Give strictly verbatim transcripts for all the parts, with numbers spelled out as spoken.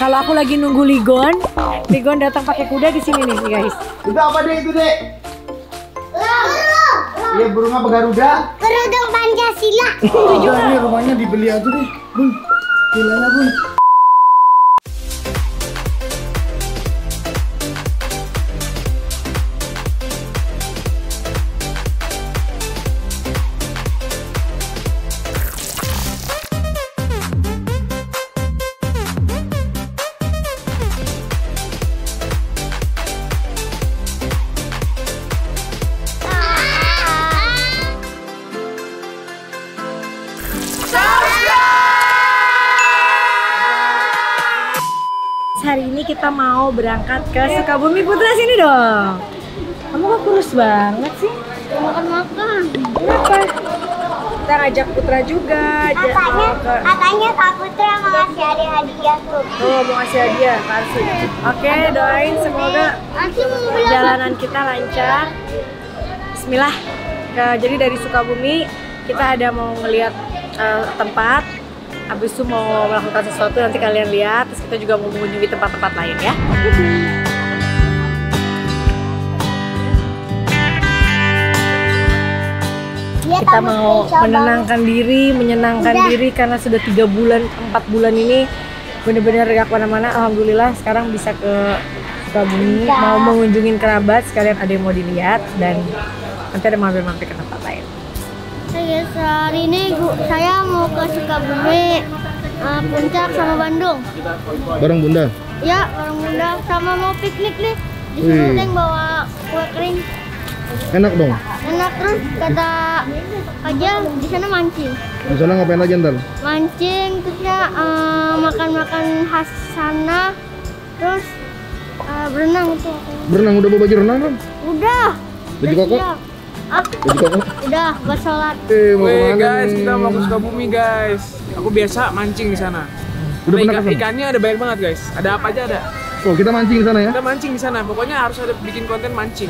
Kalau aku lagi nunggu Ligon, Ligon datang pakai kuda di sini nih guys. Itu apa deh itu deh? Iya burung apa Garuda? Kerudung Pancasila. Oh, ini rumahnya dibeli aja deh, Bun. Vilanya Bun. Hari ini kita mau berangkat ke Sukabumi. Putra sini dong. Kamu kok kurus banget sih? Makan-makan. Kenapa? Kita ngajak Putra juga. Katanya, katanya Kak Putra mau ngasih ada hadiah tuh. Oh, mau ngasih hadiah, kasih. Oke, doain semoga perjalanan kita lancar. Bismillah. Nah, jadi dari Sukabumi kita ada mau ngeliat uh, tempat. Habis itu mau melakukan sesuatu, nanti kalian lihat. Terus kita juga mau mengunjungi tempat-tempat lain ya. Kita mau menenangkan diri, menyenangkan Udah. diri karena sudah tiga bulan, empat bulan ini bener-bener gak kemana-mana. Alhamdulillah sekarang bisa ke Sukabumi, mau mengunjungin kerabat, sekalian ada yang mau dilihat dan nanti ada mampir-mampir ke tempat lain. Guys, hari ini gua, saya mau ke Sukabumi, uh, Puncak sama Bandung. Bareng Bunda? Ya, bareng Bunda sama mau piknik nih. Di sana ada yang bawa kue kering. Enak dong? Enak, terus kata aja di sana mancing. Di sana ngapain aja ntar? Mancing, terus ya uh, makan-makan khas sana, terus uh, berenang tuh. Berenang udah bawa baju renang kan? Udah. Baju koko? Ah, Baju koko? udah, buat sholat. Eh, mau Weh kemana guys, nih? kita mau ke Sukabumi guys. Aku biasa mancing di sana. Udah Ada pernah ikan, kesana? ikannya ada banyak banget guys. Ada apa aja ada. Oh, kita mancing di sana ya? Kita mancing di sana. Pokoknya harus ada bikin konten mancing.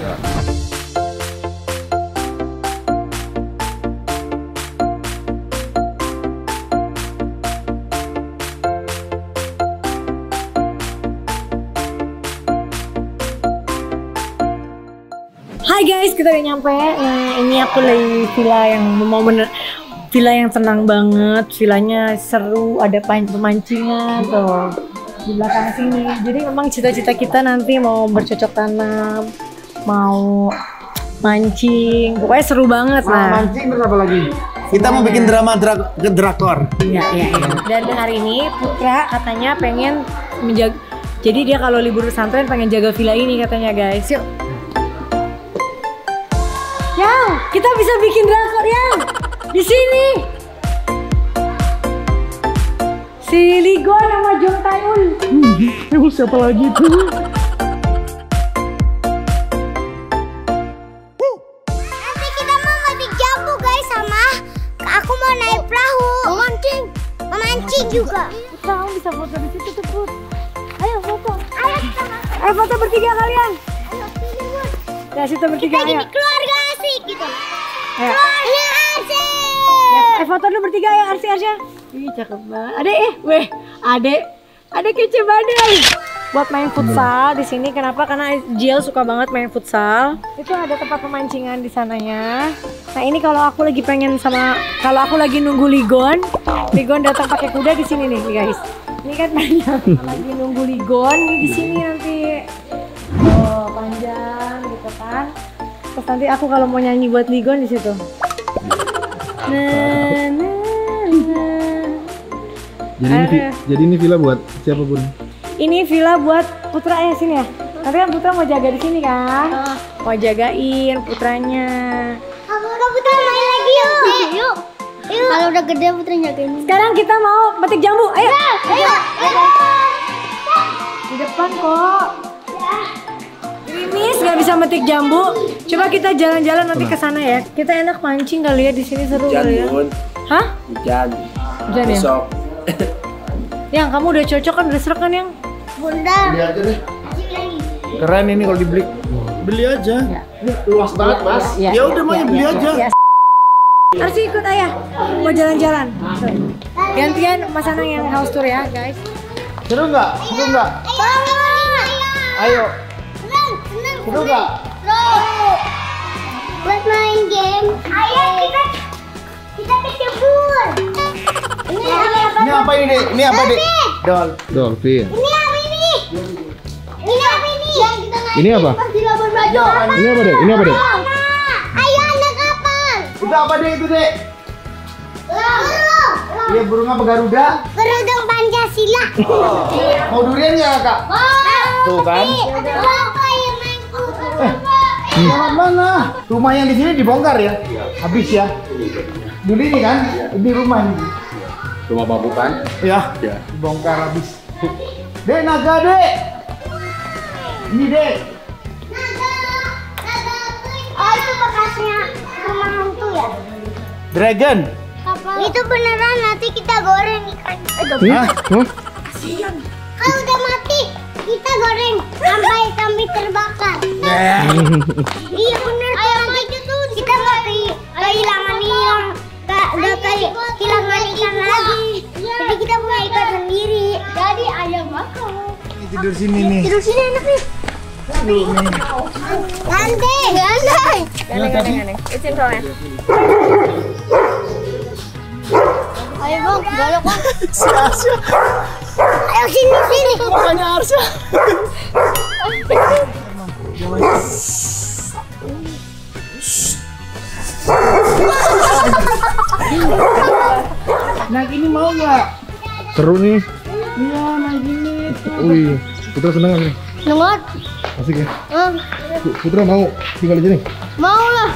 Hai guys, kita udah nyampe. Nah, ini aku lagi villa yang mau bener villa yang tenang banget. Villanya seru, ada pemancingan tuh di belakang sini. Jadi memang cita-cita kita nanti mau bercocok tanam, mau mancing. Pokoknya seru banget lah. Mancing terus apa lagi? Kita mau bikin drama dra ke drakor. Iya, iya, iya. Dan hari ini Putra katanya pengen menjaga. Jadi dia kalau libur pesantren pengen jaga villa ini katanya guys. Yuk. Yang, kita bisa bikin drakor yang di sini. Si Ligon sama Jong Taeun. Hmm, siapa lagi tuh? Nanti kita mau metik jambu guys, sama aku mau naik perahu. Mau mancing. Mau mancing juga. Putra, kamu bisa foto di situ tuh, Put. Ayo foto. Ayo kita Ayo foto bertiga kalian. Ayo sini Bun. Ya, situ bertiga Kita ayo. jadi keluarga asik gitu. Ayo. Keluarga asik. Ya, eh foto dulu bertiga ya, Arsi Arsya. Ih, cakep banget. Adek, eh, weh, adek, adek kece banget. Buat main futsal di sini. Kenapa? Karena Jill suka banget main futsal. Itu ada tempat pemancingan di sananya. Nah ini kalau aku lagi pengen sama, kalau aku lagi nunggu Ligon, Ligon datang pakai kuda di sini nih guys. Ini kan banyak lagi nunggu Ligon nih di sini nanti. Oh panjang gitu kan. Terus nanti aku kalau mau nyanyi buat Ligon di situ. Nah, nah, nah. Jadi ini, vi- jadi ini villa buat siapa Bun? Ini villa buat Putra ya sini ya. Nanti kan Putra mau jaga di sini kan? Mau jagain putranya. Kamu udah Putra main lagi yuk. Yuk. Yuk. Kalau udah gede Putra jagain. Sekarang kita mau petik jambu. Ayo. Ayo. Ayo. Di depan kok. Gerimis nggak bisa metik jambu. Coba kita jalan-jalan nanti ke sana ya. Kita enak mancing kali ya di sini seru kali ya. Hah? Hujan. Hujan ya? Besok. Yang kamu udah cocok kan, udah serak kan yang? Bunda. Beli aja deh. lagi. Keren ini kalau dibeli. Beli aja. Ya. Luas banget Mas. Ya udah mah ya, beli aja. Ya. Harus ikut ayah. Mau jalan-jalan. Gantian Mas Anang yang house tour ya guys. Seru nggak? Seru nggak? Ayo. Senang, senang. Seru nggak? Seru. Buat main game. Ayo kita kita kecebur. Ini apa? Ini apa ini, Dek? Ini apa, Dek? Dol. Dolphin. Ini apa ini? Ini apa ini? Yang kita naik Ini apa? pas di Labuan Bajo. Ini apa deh? Ini apa deh? Ayo anak kapal. Itu apa, Dek? Itu, Dek? Burung. Iya, burung apa, Garuda? Berudung Pancasila. Mau durian nggak, Kak? Tuh kan. Bapak yang main kuda. Selamat mana? Rumah yang di sini dibongkar ya? Habis ya? Dulu ini kan? Ini rumah ini. Rumah bambu kan? Ya, Ya. dibongkar habis. Dek, naga, Dek. Ini, Dek. Oh itu bekasnya rumah hantu ya? Dragon. Itu beneran nanti kita goreng ikan. Hah? Hah? Kalau udah mati kita goreng sampai kami terbakar. Iya bener. Ayo nanti kita nggak ke- kehilangan ikan, nggak nggak kayak kehilangan ikan lagi. Jadi kita punya ikan sendiri. Jadi ayam makan. Tidur sini nih. Tidur sini enak nih. Santai, santai. Ayo bang, galak bang. Ayo sini sini. Makanya Arsya. Naik ini mau nggak? Seru nih. Iya, naik ini. Wih, Putra seneng nggak nih? Dengar? Asik ya? Hmm, Putra mau tinggal di sini? mau lah.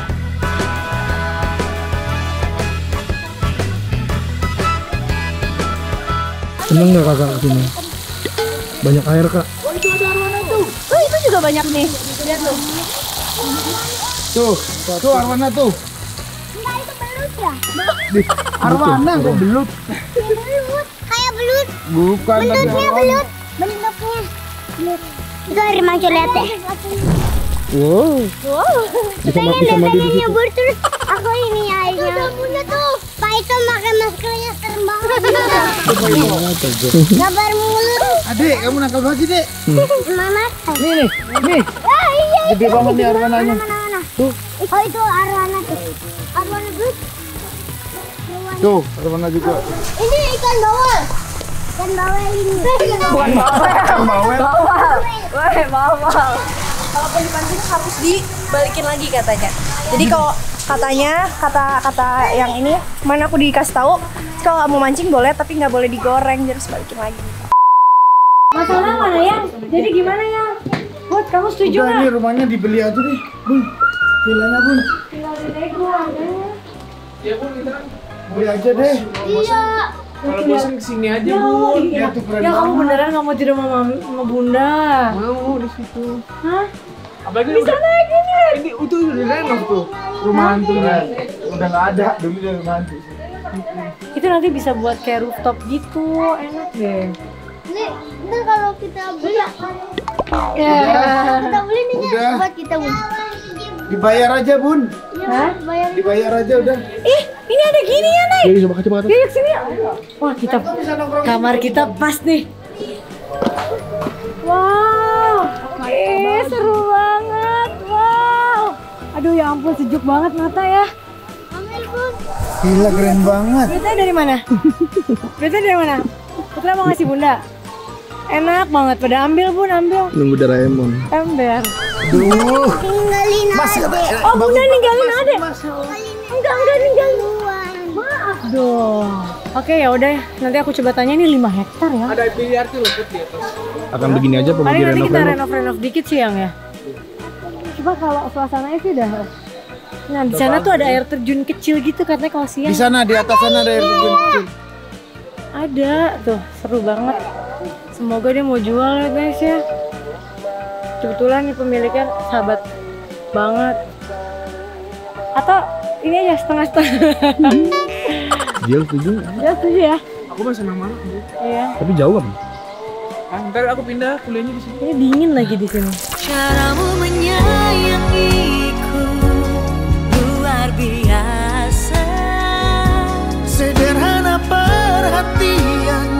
Seneng nggak kakak kesini? Banyak air kak. Oh itu juga banyak nih. Lihat tuh. Tuh, tuh arwana tuh. Enggak itu belut ya? Arwana kok belut? Belut. Kayak belut. Bukan tapi Bentuknya arwana. belut. Bentuknya belut. Itu air mancur lihat ya. Wow. Wow. Bisa ma- Pengen bisa deh mandi di pengen situ. nyebur terus. Aku ini airnya. Udah punya tuh. Pak itu pakai maskernya serem banget. Sabar mulu. Adek, kamu nakal banget sih, Dek. Mama. Nih nih, nih. Ah iya. Gede banget nih arwananya. Mana mana. Tuh. Oh itu arwana tuh. Arwana belut. Tuh, arwana juga. Ini ikan bawal. Ikan bawal ini. Bukan bawal. Bawel. Weh, bawal. Kalaupun dipancing harus dibalikin lagi katanya. Jadi kalau katanya kata-kata yang ini mana aku dikasih tahu kalau mau mancing boleh tapi nggak boleh digoreng, jadi harus balikin lagi. Masalah mana yang? Jadi gimana ya? Buat kamu setuju Udah, nggak? ini rumahnya dibeli aja deh, Bun. Villanya, Bun. Tinggal di Daegu aja. Ya bun, kita kan Beli aja deh. Iya. kalau bosan kesini aja Ya, bun. iya. Lihat tuh keren Ya kamu banget. beneran nggak mau tidur sama, mami- sama bunda? Mau di situ. Hah? Apalagi Bisa udah, naik ini. ini itu udah renov tuh rumah hantunya. Udah nggak ada, dulu udah nggak ada. Itu nanti bisa buat kayak rooftop gitu, enak deh. Ini, ntar kalau kita beli, Ya. kita beli nih ya, Udah. buat kita beli. Dibayar aja, Bun. Hah? Bayar. Dibayar aja udah. Ih, ini ada gini ya, Nay. Jadi coba coba atas. Yuk sini. Wah, kita kamar kita pas nih. Wow, oke, seru banget. Wow. Aduh ya ampun, sejuk banget mata ya. Ambil bun. Gila keren banget. Duitnya dari mana? Duitnya dari mana? Putra mau ngasih bunda. Enak banget, pada ambil bun, ambil. Nunggu Doraemon. Ember. Duh. Tinggalin aja. Oh bunda ninggalin adek. Enggak, enggak ninggalin. Buan. Maaf dong. Oke ya udah, nanti aku coba tanya ini lima hektar ya. Ada biliar tuh loh Put, di atas. Akan begini aja apa mau Paling nanti kita direnov-renov? renov-renov dikit sih yang ya. Coba kalau suasananya sih udah. Nah di sana tuh ada air terjun kecil gitu katanya kalau siang. Di sana di atas sana ada air terjun kecil. Ada tuh, seru banget. Semoga dia mau jual ya guys ya. Kebetulan nih pemiliknya sahabat banget. Atau ini aja setengah-setengah. Dia setuju? Ya setuju ya. Aku mah senang banget. Bu. Iya. Tapi jauh kan? Ah, ntar aku pindah kuliahnya di sini. Ini dingin lagi di sini. Caramu menyayangiku luar biasa. Sederhana perhatian